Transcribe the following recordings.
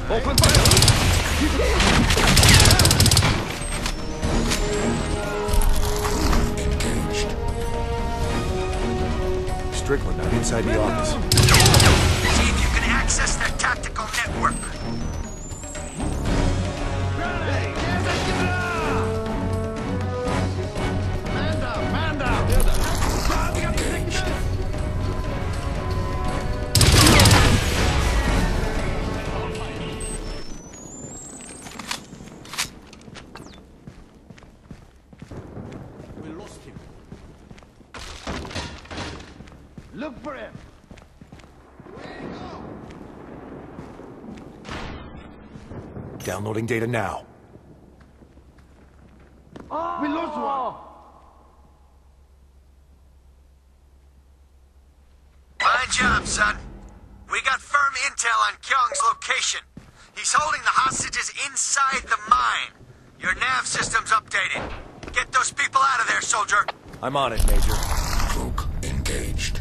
Open fire! Engaged. Strickland out inside the office. See if you can access their tactical network. Look for him! Downloading data now. We lost one! Fine job, son. We got firm intel on Kyung's location. He's holding the hostages inside the mine. Your nav system's updated. Get those people out of there, soldier. I'm on it, Major. Folk engaged.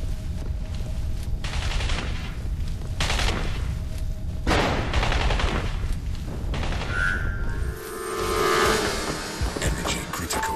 Energy critical.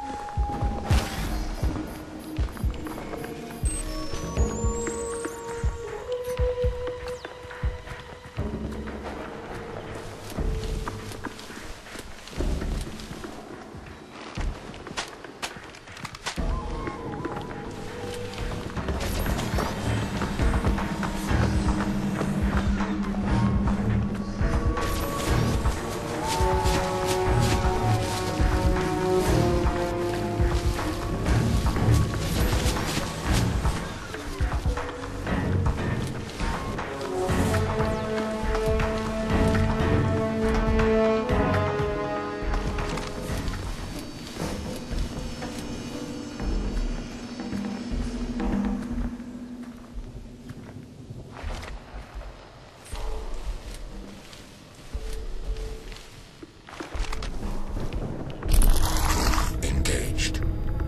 Engaged.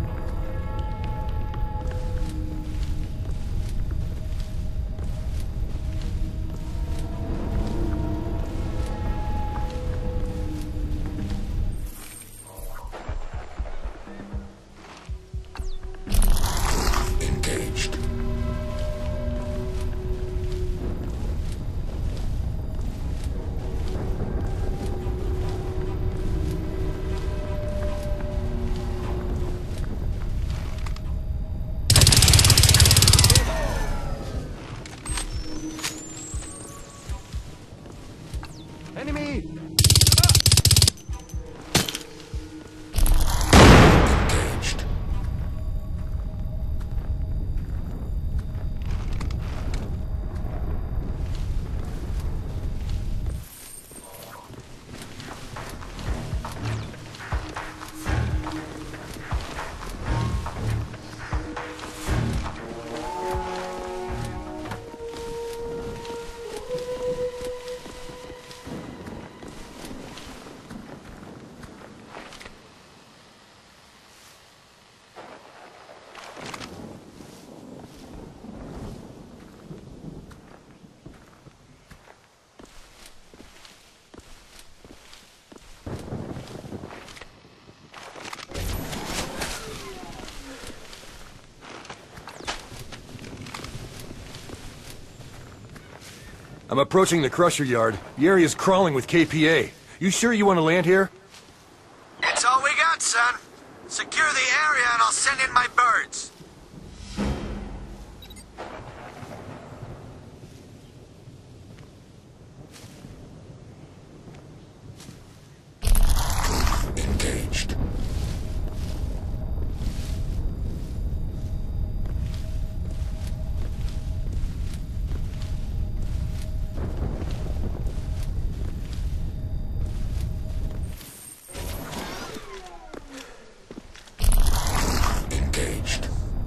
Engaged. Enemy! Engaged. I'm approaching the crusher yard. The area's crawling with KPA. You sure you want to land here? It's all we got, son. Secure the area and I'll send in my birds. Engaged. Engaged.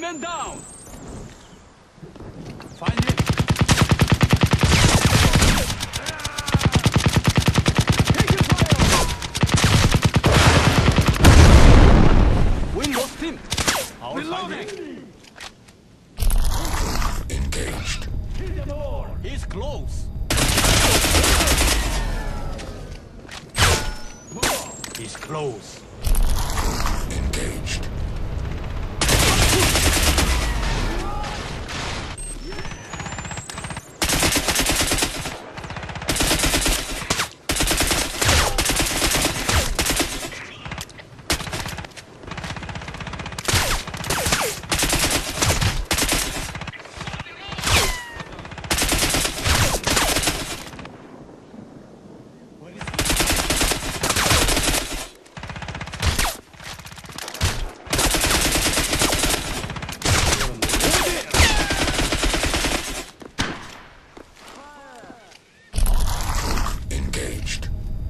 man down! Find it! Taking fire! We lost him! Our Reloading! Engaged. Kill them all! He's close! He's close! Engaged. Engaged.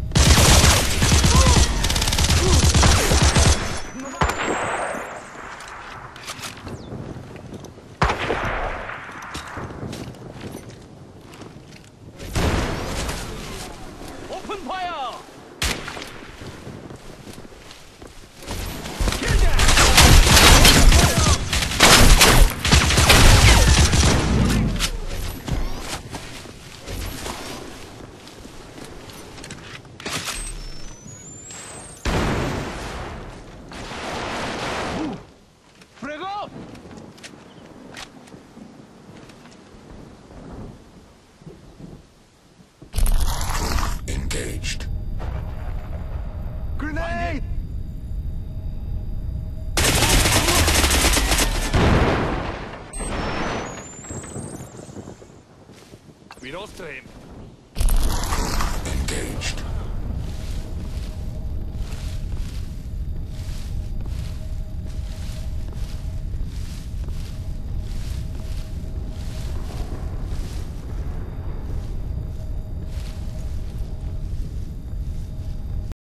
Open fire! Frag up! Engaged. Grenade! We lost him.